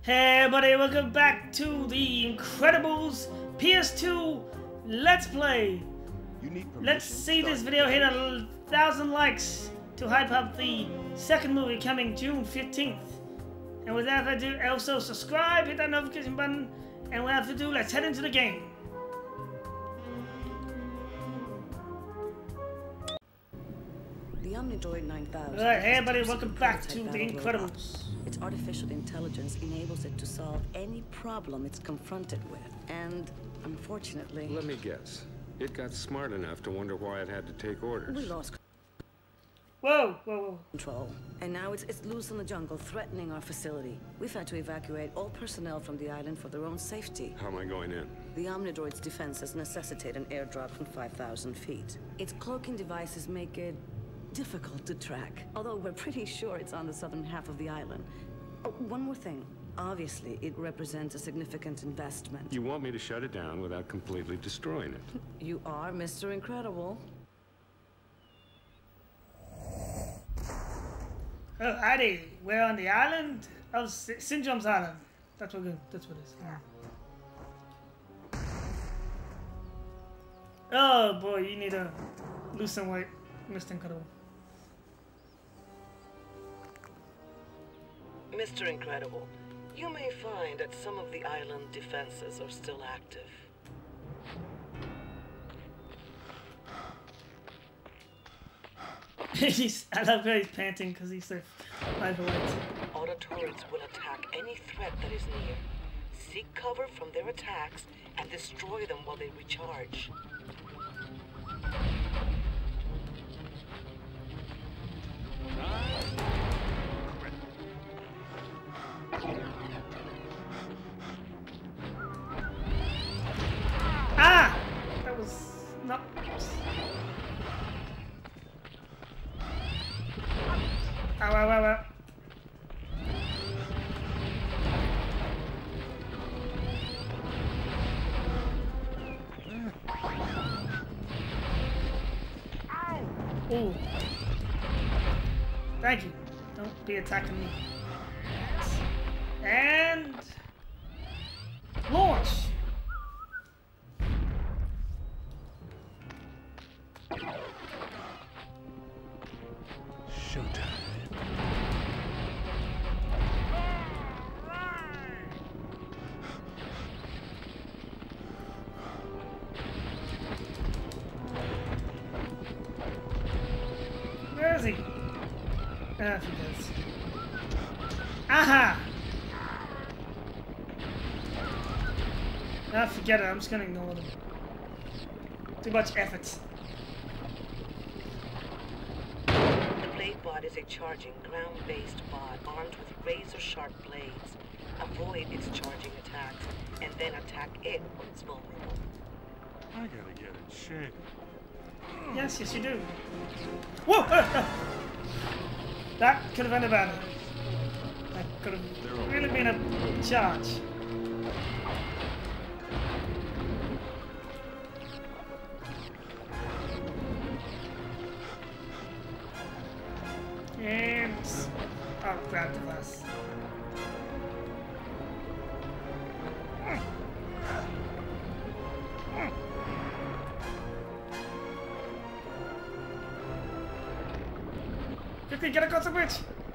Hey everybody, welcome back to The Incredibles PS2 Let's Play. Let's see this video hit 1,000 likes to hype up the second movie coming June 15th. And without further ado, also subscribe, hit that notification button, and without further ado, let's head into the game. The Omnidroid 9000. Alright, hey everybody, welcome back to The Incredibles. Its artificial intelligence enables it to solve any problem it's confronted with. And, unfortunately... Let me guess. It got smart enough to wonder why it had to take orders. We lost Whoa. control. And now it's loose in the jungle, threatening our facility. We've had to evacuate all personnel from the island for their own safety. How am I going in? The Omnidroid's defenses necessitate an airdrop from 5,000 feet. Its cloaking devices make it difficult to track, although we're pretty sure it's on the southern half of the island. Oh, one more thing. Obviously, it represents a significant investment. You want me to shut it down without completely destroying it? You are Mr. Incredible. Oh, Addy, we're on the island of Syndrome's Island. That's what good. That's what it is. Yeah. Oh boy, you need to lose some weight, Mr. Incredible. Mr. Incredible, you may find that some of the island defenses are still active. I love how he's panting because he's so overweight. Auto turrets will attack any threat that is near. Seek cover from their attacks and destroy them while they recharge. Ah! That was not... Ow. Ooh. Thank you. Don't be attacking me. And... launch! Showtime. Where is he? Ah, he does. Aha! Ah, forget it. I'm just gonna ignore them. Too much effort. The blade bot is a charging, ground-based bot armed with razor-sharp blades. Avoid its charging attacks, and then attack it when it's vulnerable. I gotta get in shape. Yes, you do. Whoa! That could have ended badly. That could have really been a charge. And I'll grab the glass. Quickly, get across the bridge!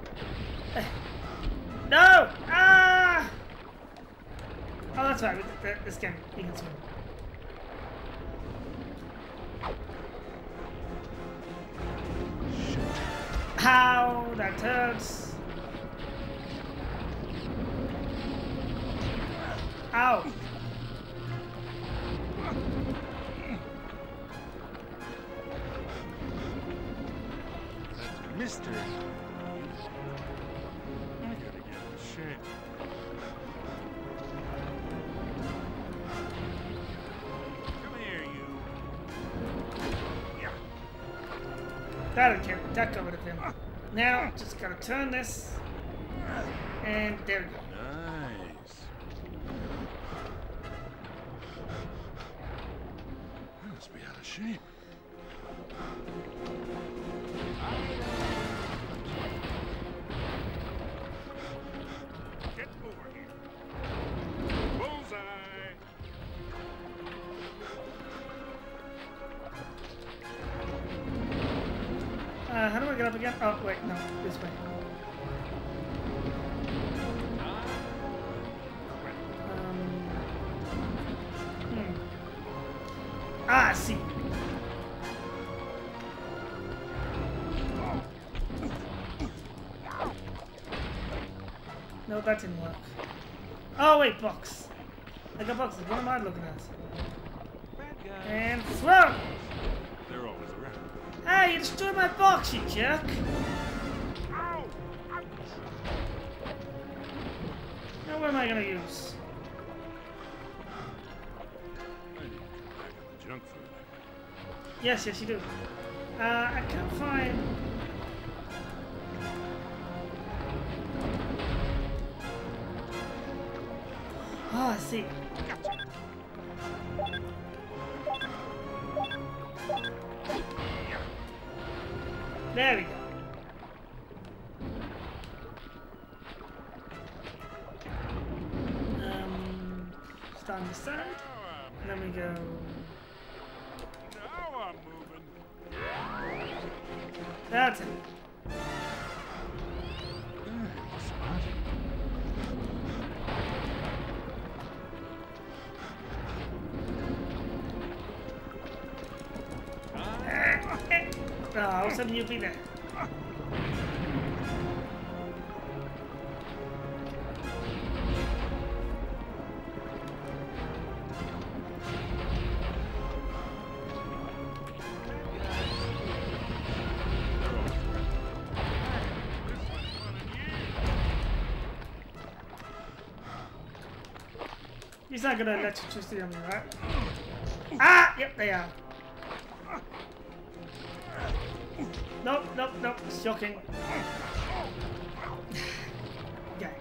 No! Ah! Oh, that's right. This game, you can swim. Ow! That hurts. Ow! Mister. I gotta get in shape. Come here, you. Yeah. That covered it then. Now, just gotta turn this. And there we go. Nice. I must be out of shape. Get over here. up again? Oh, wait, no, this way. Ah, I see. No, that didn't work. Oh, wait, box. I got boxes. What am I looking at? And throw! They're always around. Hey, you destroyed my box, you jerk! Now what am I gonna use? I need to back up the junk food. Yes, yes, you do. I can't find... Oh, I see. There we go. Start on the side. And then we go. Now I'm moving. That's it. Oh, all of a sudden you'll be there. He's not gonna let you twist it on me, right? Ah! Yep, they are. Nope, nope, nope. Shocking. Okay.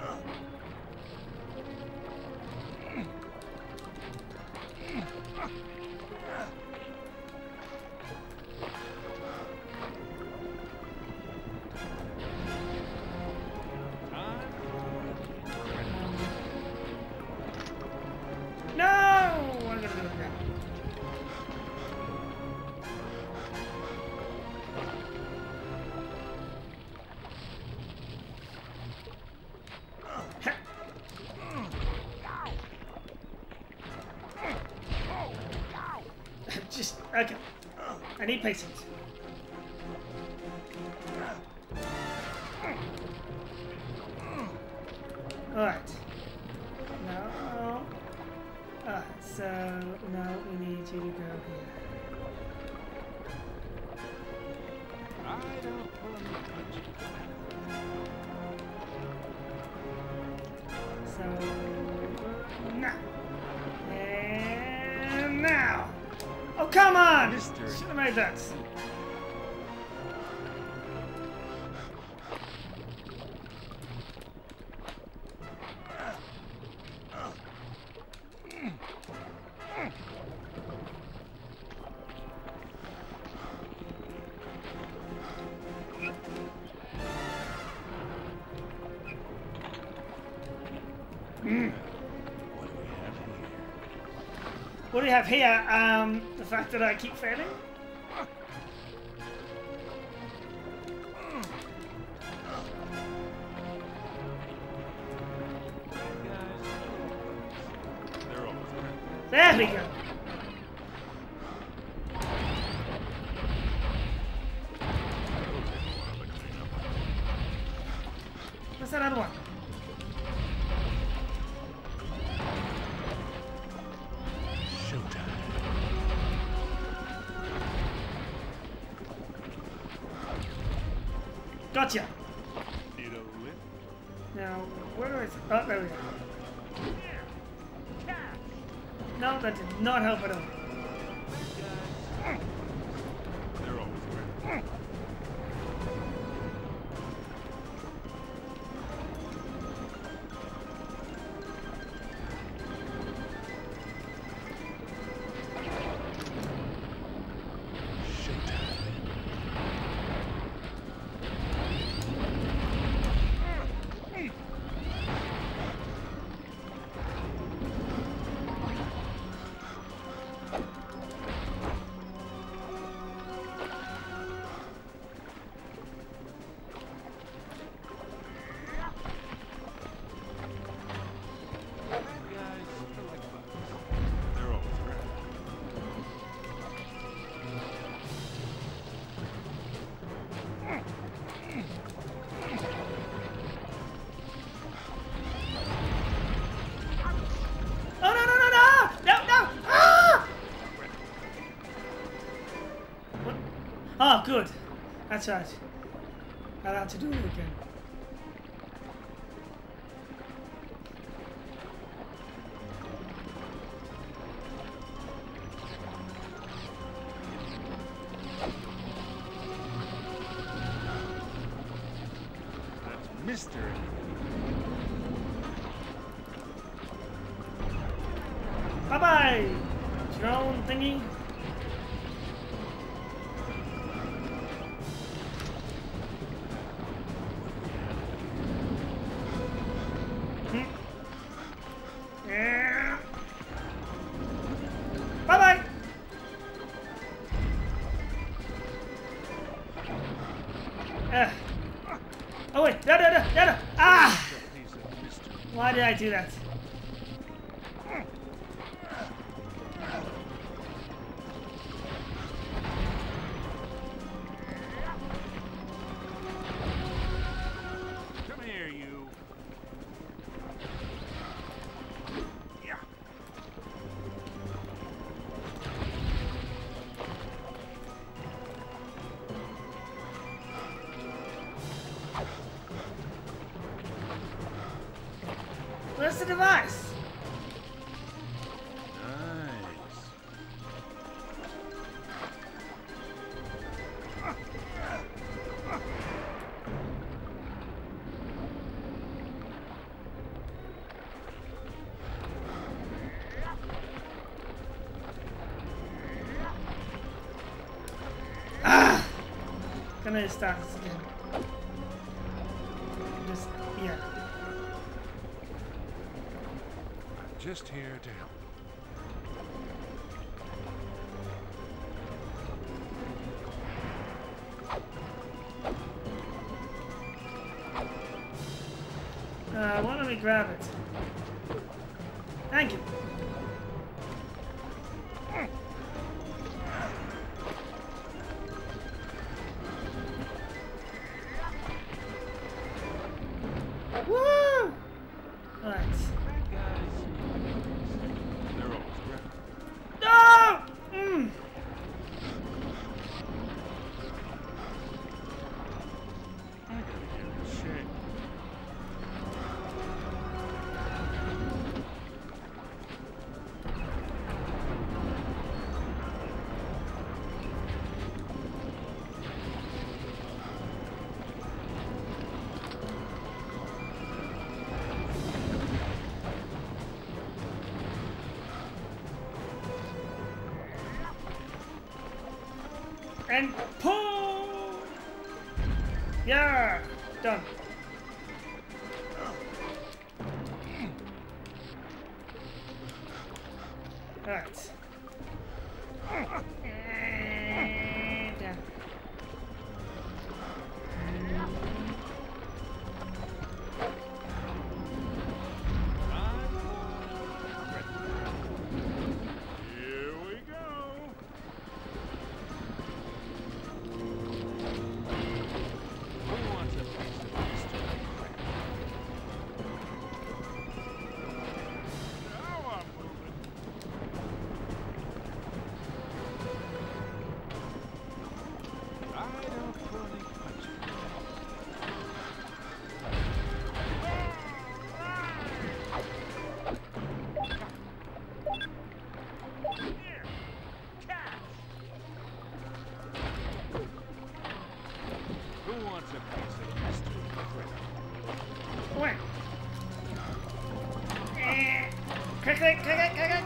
No! I'm gonna do it now. Just, okay. I need patience. Alright. No. Alright, so now we need you to go here. I don't pull any punches. So now. And now. Oh, come on! Mystery. Should have made that. What do we have here? The fact that I keep failing? They're always around. There we go. What's that other one? Gotcha. Need a lift? Now, where is it? Oh, there we go. No, that did not help at all. They're always around. good. That's right. I'll have to do it again. Mystery. Bye-bye, drone thingy. Yeah. Bye-bye. Oh wait, no. Ah! Why did I do that? Come here, you. Yeah. Where's the device? Nice. Ah! Gonna start this again. Just, yeah. Just here to help. Why don't we grab it? Thank you. Woo! Alright. Bad guys. They're always great. No! Mm. I gotta get in shape. And pull! Yeah! Done. Alright. And down. Here we go. Who wants a piece of mystery? Now I'm moving. I don't really punch it. Here, catch. Who wants a piece of mystery? Where? Click.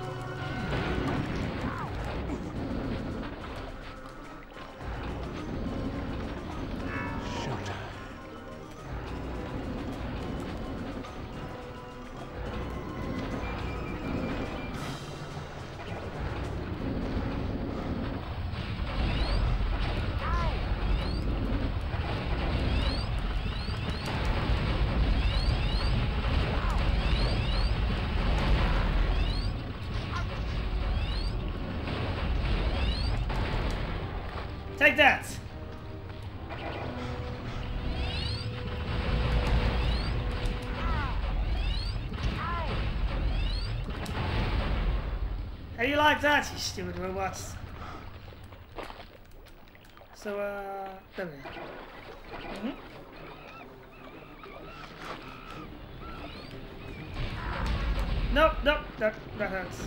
Showtime. Take that! How do you like that, you stupid robots? So, there we go. Mm-hmm. Nope, nope, that hurts.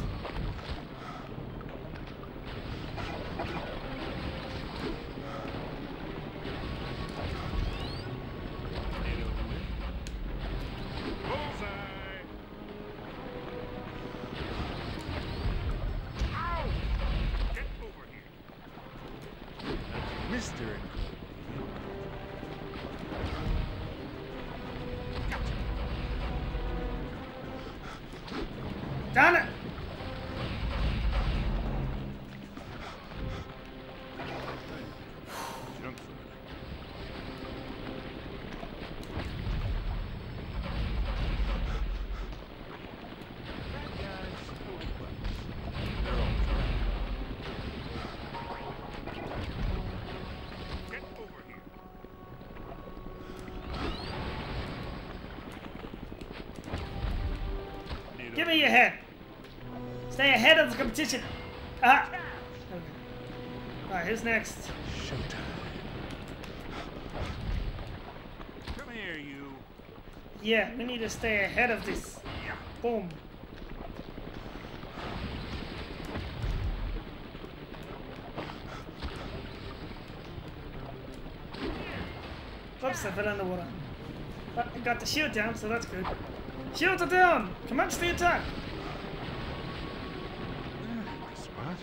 Mr. Damn it! Junk food. They're always get over here. Give me your head. Stay ahead of the competition. Ah. Okay. All right, who's next? Showtime. Come here, you. Yeah, we need to stay ahead of this. Boom. Oops, I fell in the water. But I got the shield down, so that's good. Shields are down! Commence the attack! Spot.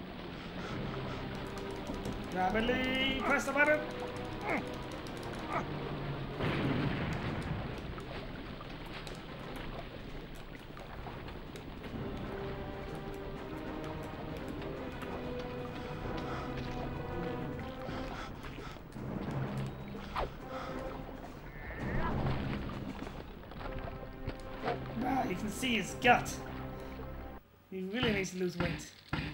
Rapidly press the button. Wow, you can see his gut. He really needs to lose weight.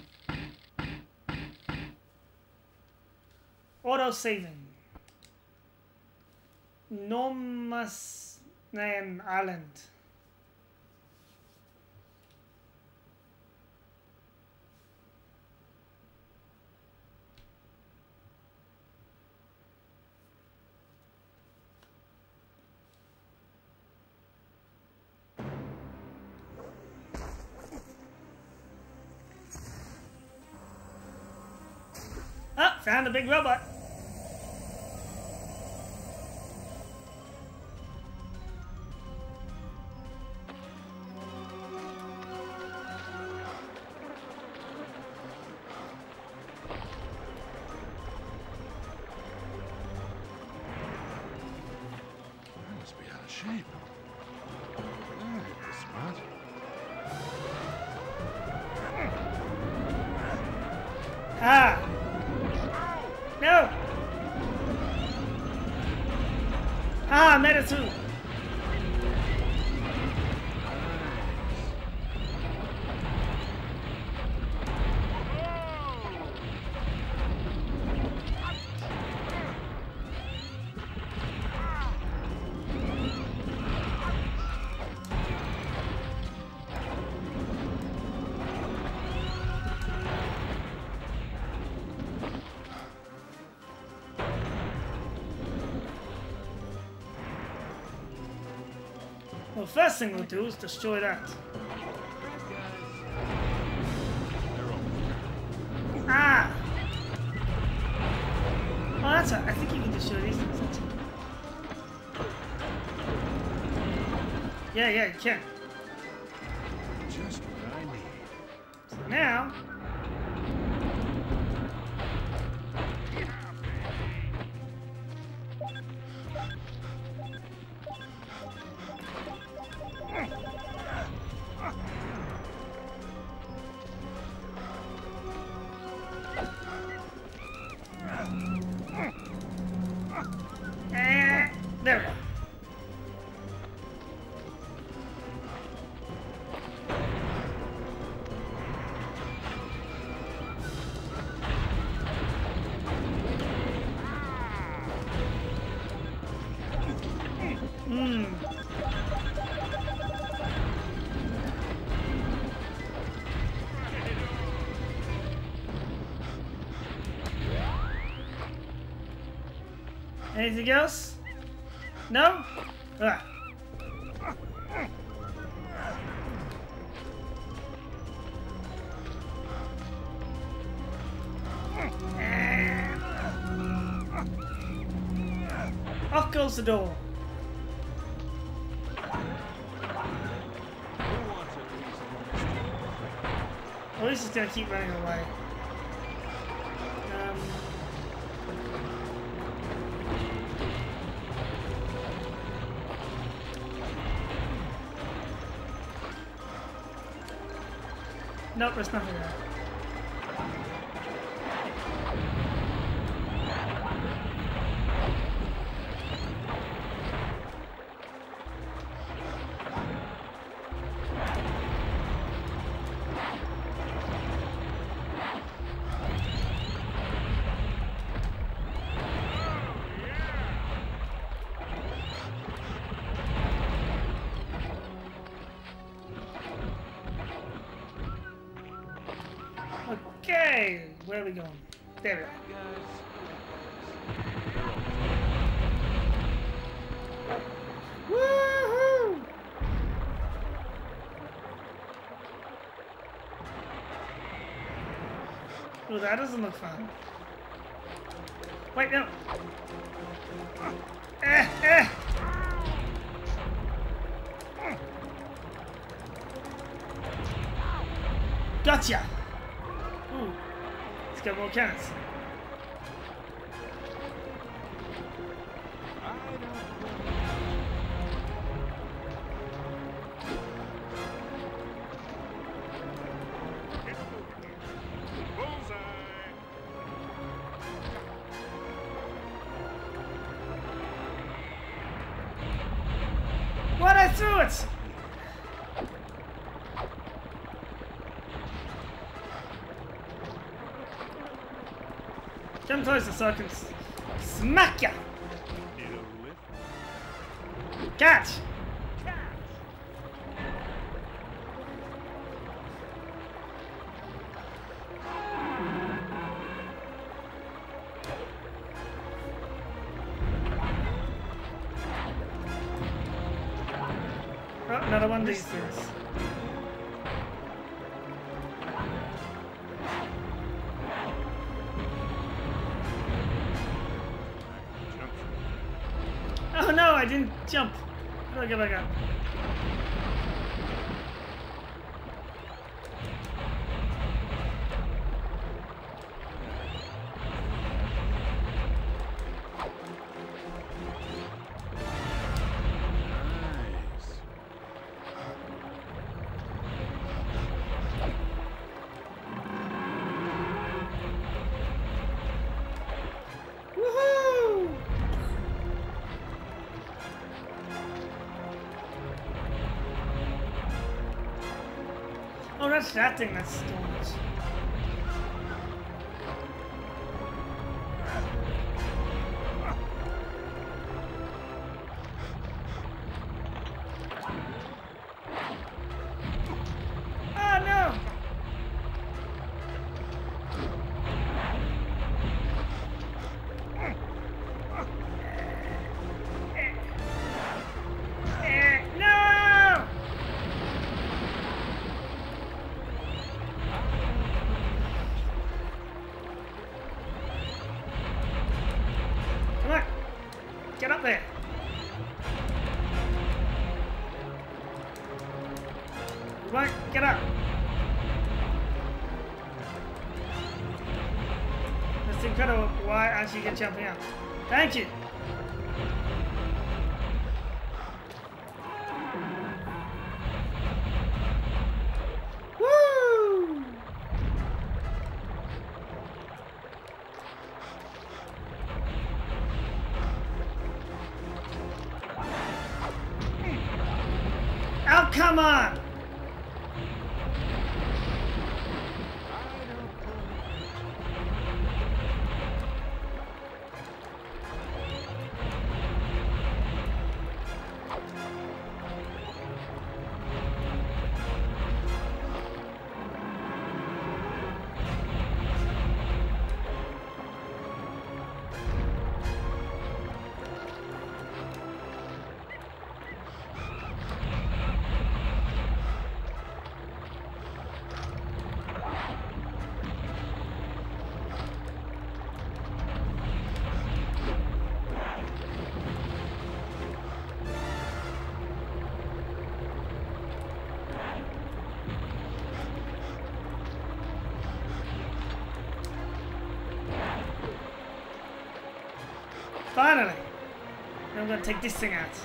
Auto saving. Nomanisan Island. Ah, found a big robot. I must be out of shape. Alright, the spot. Ah! No! Ah, Medisu! Well, first thing we'll do is destroy that. Ah! Oh, that's I think you can destroy these things, don't you? Yeah, you can. Just what I need. So now... There we go. Anything else? No? Ah. Off goes the door. At least it's gonna keep running away. Nope, there's nothing there. Okay, where are we going? There we are. Woohoo! Oh, that doesn't look fun. Wait, no. Gotcha! Ooh, it's got more cannons. What? I threw it! Come closer so I can smack ya! Catch! Oh, another one of these things. Oh no, I didn't jump. How do I get back up? Woohoo! Oh, that's that thing that's doing it. Oh no! No! Come on! Get up there! Right, get up! That's incredible. Why aren't you get jumping up? Thank you! Woo! Oh, come on! Finally! Now I'm gonna take this thing out.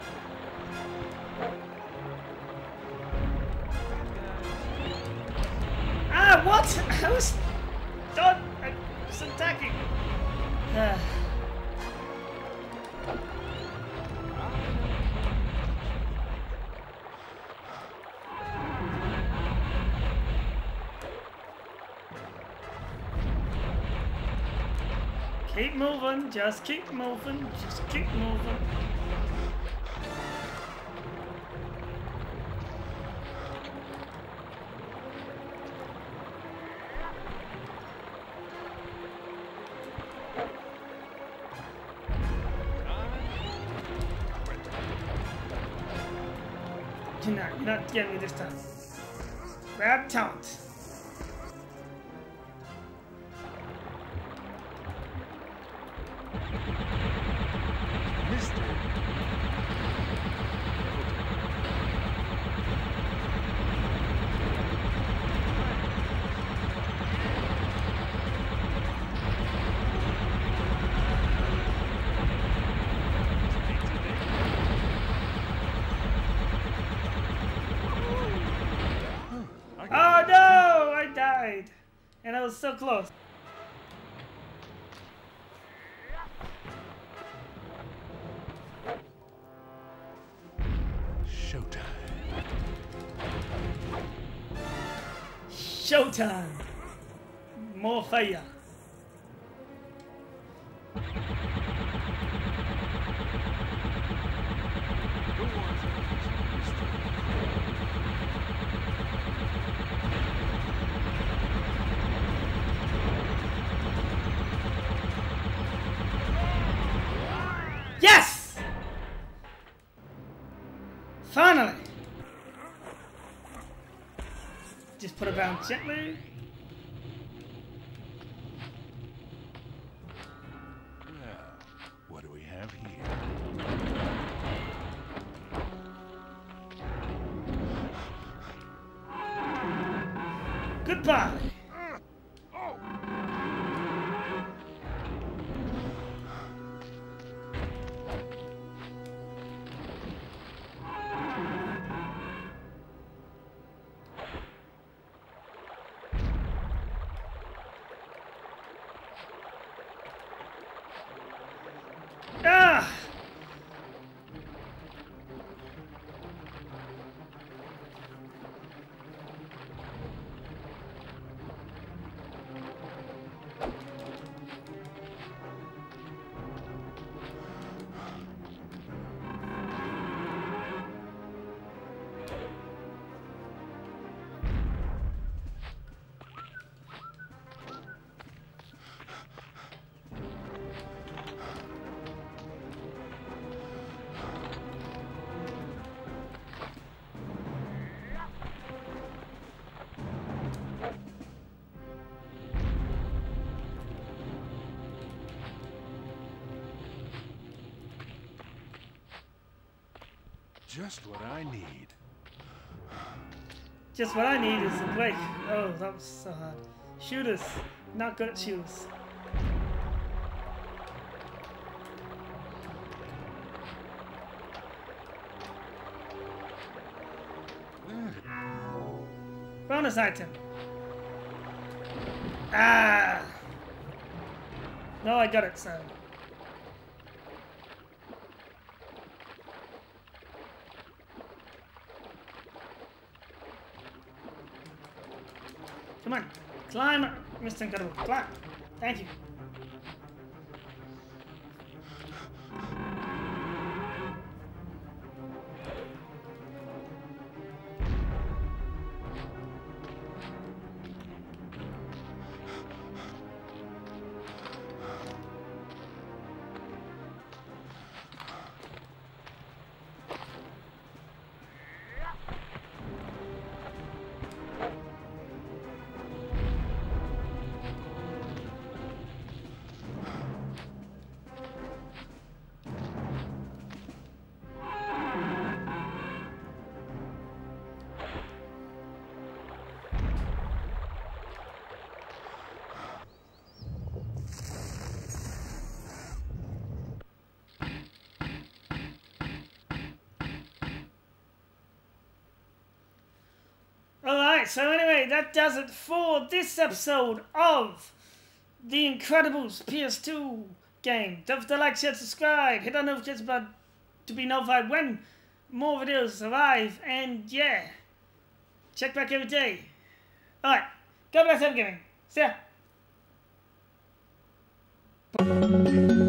Ah, what? I was done. I was attacking. Keep moving, just keep moving, just keep moving. You're not getting me this time. Grab taunt. Oh no! I died! And I was so close. Showtime. Showtime! More fire. Yes! Finally! Just put it down gently. Well, what do we have here? Goodbye! Ah! Just what I need. Just what I need is a break. Oh, that was so hard. Shooters. Not good at shooters. Bonus item. Ah! No, I got it, so. Come on, climb, Mr. Incredible, climb. Thank you. so anyway, that does it for this episode of The Incredibles PS2 game. Don't forget to like, share, subscribe, hit that notification button to be notified when more videos arrive, and yeah, check back every day. Alright, God bless everything. See ya.